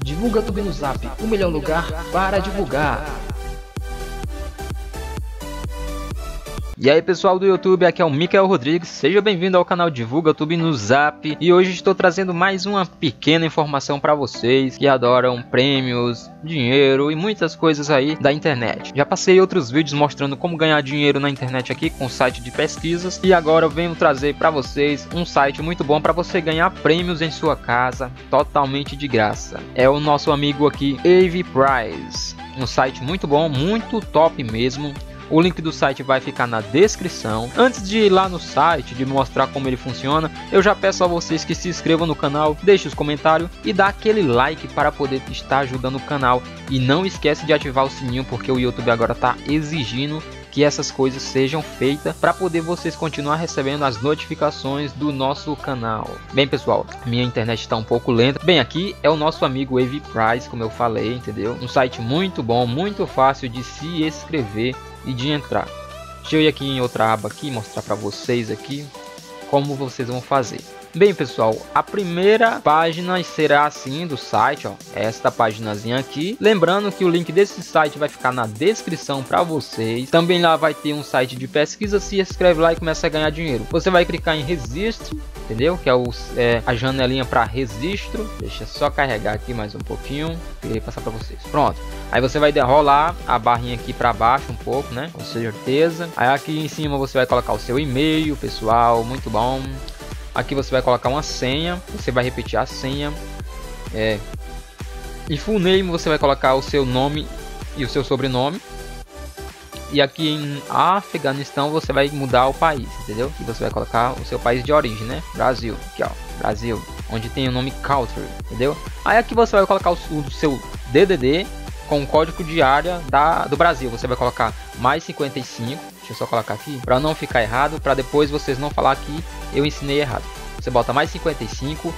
Divulga YouTube no Zap, o melhor lugar para divulgar. E aí pessoal do YouTube, aqui é o Michael Rodrigues, seja bem-vindo ao canal Divulga YouTube no Zap. E hoje estou trazendo mais uma pequena informação para vocês que adoram prêmios, dinheiro e muitas coisas aí da internet. Já passei outros vídeos mostrando como ganhar dinheiro na internet aqui com site de pesquisas. E agora eu venho trazer para vocês um site muito bom para você ganhar prêmios em sua casa, totalmente de graça. É o nosso amigo aqui, AVPrize. Um site muito bom, muito top mesmo. O link do site vai ficar na descrição. Antes de ir lá no site, de mostrar como ele funciona, eu já peço a vocês que se inscrevam no canal, deixem os comentários e dá aquele like para poder estar ajudando o canal. E não esquece de ativar o sininho, porque o YouTube agora está exigindo que essas coisas sejam feitas para poder vocês continuar recebendo as notificações do nosso canal. Bem pessoal, minha internet está um pouco lenta. Bem, aqui é o nosso amigo AVPrize, como eu falei, entendeu? Um site muito bom, muito fácil de se inscrever e de entrar. Deixa eu ir aqui em outra aba aqui, mostrar para vocês aqui como vocês vão fazer. Bem pessoal, a primeira página será assim do site, ó, esta paginazinha aqui. Lembrando que o link desse site vai ficar na descrição para vocês. Também lá vai ter um site de pesquisa, se inscreve lá e começa a ganhar dinheiro. Você vai clicar em registro, entendeu? Que é a janelinha para registro. Deixa só carregar aqui mais um pouquinho e passar para vocês. Pronto. Aí você vai rolar a barrinha aqui para baixo um pouco, né? Com certeza. Aí aqui em cima você vai colocar o seu e-mail, pessoal, muito bom. Aqui você vai colocar uma senha, você vai repetir a senha. E full name você vai colocar o seu nome e o seu sobrenome. E aqui em Afeganistão você vai mudar o país, entendeu? E você vai colocar o seu país de origem, né? Brasil, aqui ó, Brasil, onde tem o nome country, entendeu? Aí aqui você vai colocar o seu DDD com o código de área do Brasil. Você vai colocar mais 55. Deixa eu só colocar aqui para não ficar errado, para depois vocês não falar que eu ensinei errado. Você bota mais 55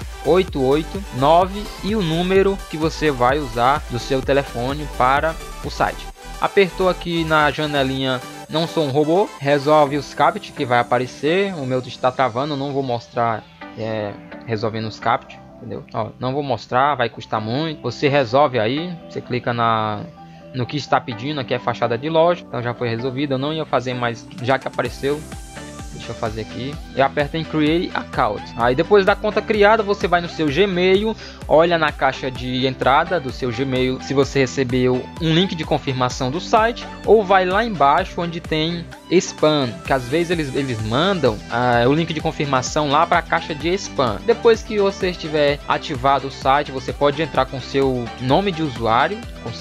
889 e o número que você vai usar do seu telefone para o site. Apertou aqui na janelinha não sou um robô, resolve os CAPTCHA que vai aparecer. O meu está travando, não vou mostrar resolvendo os CAPTCHA, entendeu? Ó, não vou mostrar, vai custar muito. Você resolve aí, você clica no que está pedindo, aqui é fachada de loja, então já foi resolvido. Eu não ia fazer, mas já que apareceu, deixa eu fazer aqui. E aperta em Create Account. Aí depois da conta criada, você vai no seu Gmail, olha na caixa de entrada do seu Gmail se você recebeu um link de confirmação do site, ou vai lá embaixo onde tem spam, que às vezes eles mandam o link de confirmação lá para a caixa de spam. Depois que você estiver ativado o site, você pode entrar com seu nome de usuário,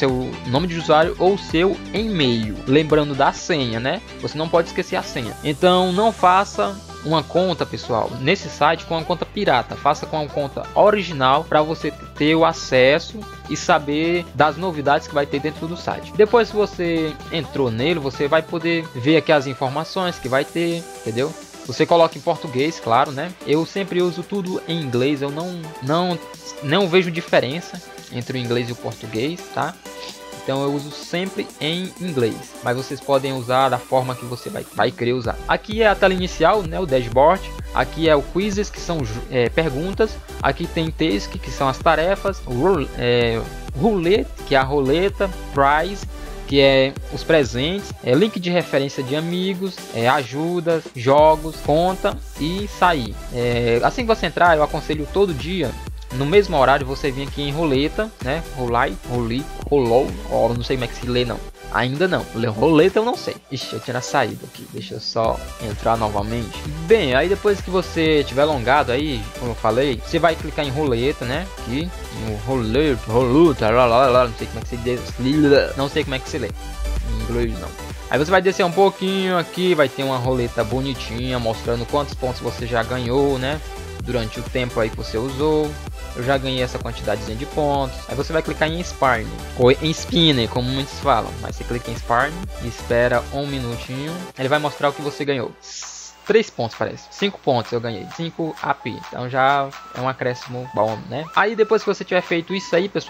ou seu e-mail, lembrando da senha, né? Você não pode esquecer a senha. Então não faça uma conta, pessoal, nesse site com uma conta pirata. Faça com uma conta original para você ter o acesso e saber das novidades que vai ter dentro do site. Depois que você entrou nele, você vai poder ver aqui as informações que vai ter, entendeu? Você coloca em português, claro, né? Eu sempre uso tudo em inglês, eu não vejo diferença entre o inglês e o português, tá? Então eu uso sempre em inglês, mas vocês podem usar da forma que você vai querer usar. Aqui é a tela inicial, né, o dashboard. Aqui é o quizzes, que são perguntas. Aqui tem task, que são as tarefas. Roulette, que é a roleta. Prize, que é os presentes. Link de referência de amigos, ajudas, jogos, conta e sair. Assim que você entrar, eu aconselho todo dia, no mesmo horário, você vir aqui em roleta, né? Rolou, não sei como é que se lê não. Ainda não, roleta eu não sei. Ixi, eu tinha saído aqui, deixa eu só entrar novamente. Bem, aí depois que você tiver logado aí, como eu falei, você vai clicar em roleta, né? Aqui, no roleta, não sei como é que se diz, não sei como é que se lê em inglês não. Aí você vai descer um pouquinho aqui, vai ter uma roleta bonitinha mostrando quantos pontos você já ganhou, né? Durante o tempo aí que você usou. Eu já ganhei essa quantidadezinha de pontos. Aí você vai clicar em Spinning, ou em Spinner, como muitos falam. Mas você clica em Spinning e espera um minutinho. Ele vai mostrar o que você ganhou. 3 pontos parece. 5 pontos eu ganhei. 5 AP. Então já é um acréscimo bom, né? Aí depois que você tiver feito isso aí, pessoal,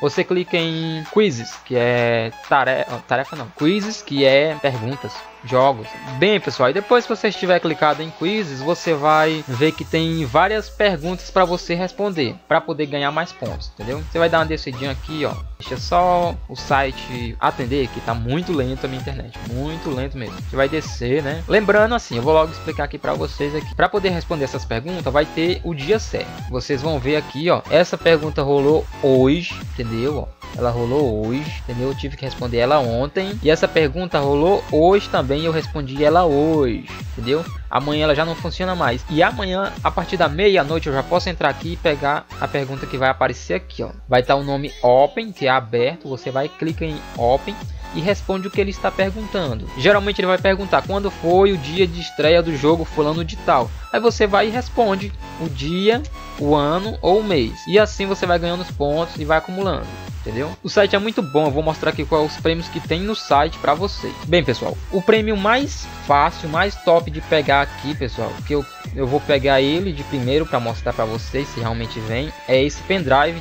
você clica em quizzes, que é tarefa não, quizzes, que é perguntas, jogos. Bem, pessoal, e depois que você estiver clicado em quizzes, você vai ver que tem várias perguntas para você responder, para poder ganhar mais pontos, entendeu? Você vai dar uma descidinha aqui, ó. Deixa só o site atender, que tá muito lento a minha internet, muito lento mesmo. Você vai descer, né? Lembrando assim, eu vou logo explicar aqui para vocês aqui. Para poder responder essas perguntas, vai ter o dia certo. Vocês vão ver aqui, ó. Essa pergunta rolou hoje, entendeu? Ó. Ela rolou hoje, entendeu? Eu tive que responder ela ontem. E essa pergunta rolou hoje também, eu respondi ela hoje, entendeu? Amanhã ela já não funciona mais. E amanhã, a partir da meia-noite, eu já posso entrar aqui e pegar a pergunta que vai aparecer aqui, ó. Vai estar o nome Open, que é aberto. Você vai clicar em Open e responde o que ele está perguntando. Geralmente ele vai perguntar quando foi o dia de estreia do jogo fulano de tal. Aí você vai e responde o dia, o ano ou o mês. E assim você vai ganhando os pontos e vai acumulando. Entendeu? O site é muito bom, eu vou mostrar aqui quais os prêmios que tem no site para vocês. Bem, pessoal, o prêmio mais fácil, mais top de pegar aqui, pessoal, que eu vou pegar ele de primeiro para mostrar para vocês se realmente vem, é esse pendrive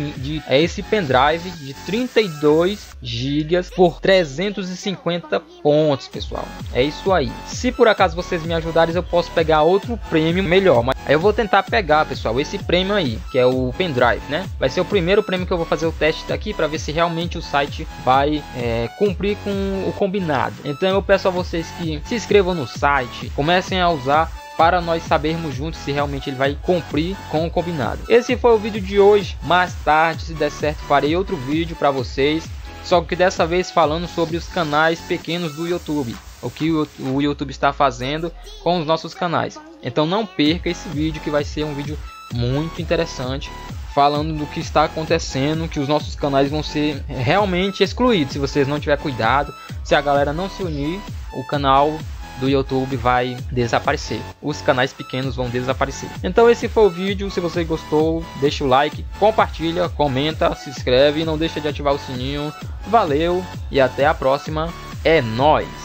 de 32 GB por 350 pontos, pessoal. É isso aí. Se por acaso vocês me ajudarem, eu posso pegar outro prêmio melhor, mas aí eu vou tentar pegar, pessoal, esse prêmio aí, que é o pendrive, né? Vai ser o primeiro prêmio que eu vou fazer o teste aqui para ver se realmente o site vai cumprir com o combinado. Então eu peço a vocês que se inscrevam no site, comecem a usar para nós sabermos juntos se realmente ele vai cumprir com o combinado. Esse foi o vídeo de hoje. Mais tarde, se der certo, farei outro vídeo para vocês, só que dessa vez falando sobre os canais pequenos do YouTube, o que o YouTube está fazendo com os nossos canais. Então não perca esse vídeo, que vai ser um vídeo muito interessante, falando do que está acontecendo, que os nossos canais vão ser realmente excluídos se vocês não tiver cuidado. Se a galera não se unir, o canal do YouTube vai desaparecer, os canais pequenos vão desaparecer. Então esse foi o vídeo. Se você gostou, deixa o like, compartilha, comenta, se inscreve e não deixa de ativar o sininho. Valeu e até a próxima. É nóis!